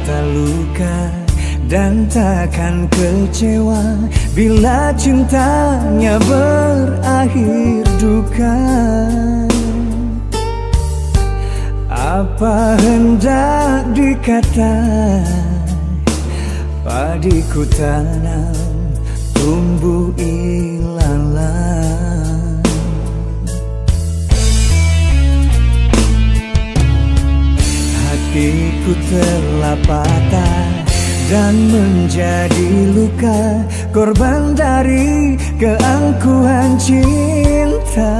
tak luka dan takkan kecewa bila cintanya berakhir duka. Apa hendak dikata, padiku tanam tumbuh ilalang. Hatiku telah patah dan menjadi luka, korban dari keangkuhan cinta.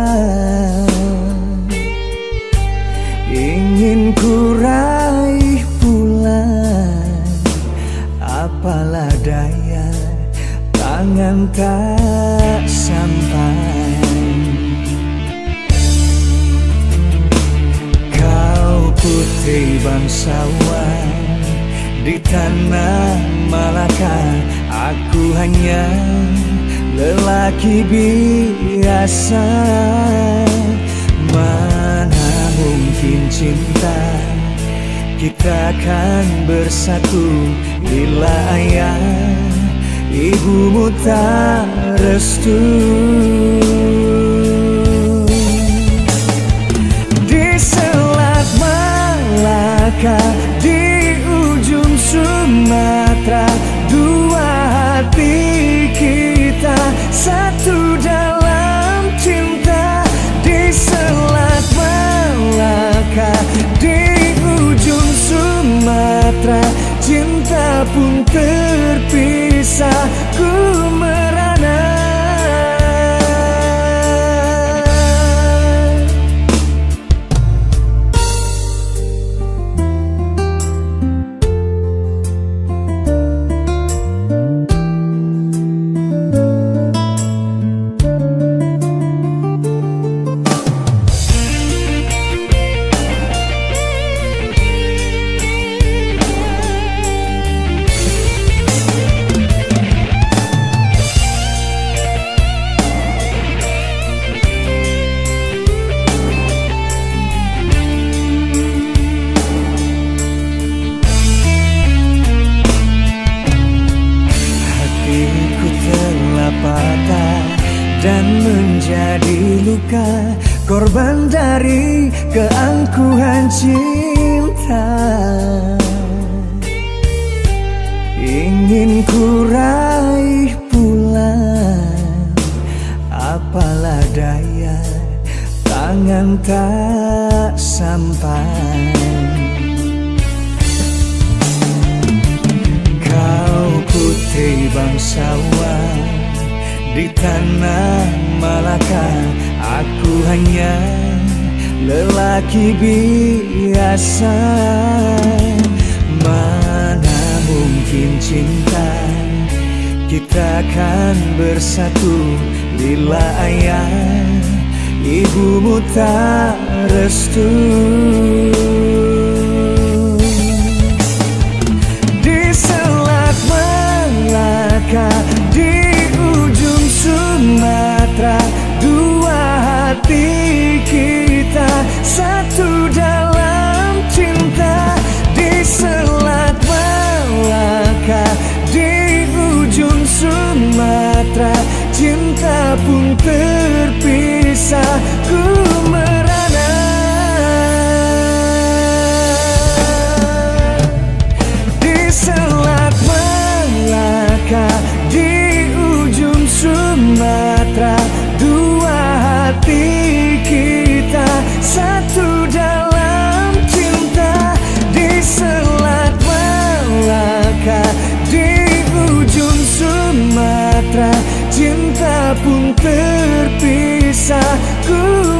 Ingin ku raih pulang, apalah daya, tangan tak sampai. Kau putri bangsawan di tanah Malaka, aku hanya lelaki biasa. Mana mungkin cinta kita kan bersatu bila ayah ibumu tak restu. Di Selat Malaka, di ujung Sumatera, dua hati kita satu dalam cinta. Di Selat Malaka, di ujung Sumatera, cinta pun terpisah, ku merana. Dan menjadi luka, korban dari keangkuhan cinta. Ingin ku raih pulang, apalah daya, tangan tak sampai. Kau putri bangsawan di tanah Malaka, aku hanya lelaki biasa. Mana mungkin cinta kita kan bersatu bila ayah ibumu tak restu. Di Selat Malaka, di ujung Sumatera, dua hati kita satu dalam cinta. Di Selat Malaka, di ujung Sumatera, cinta pun terpisah, ku merana. Di Selat Malaka, di ujung Sumatera, dua hati kita satu dalam cinta. Di Selat Malaka, di ujung Sumatera, cinta pun terpisah, ku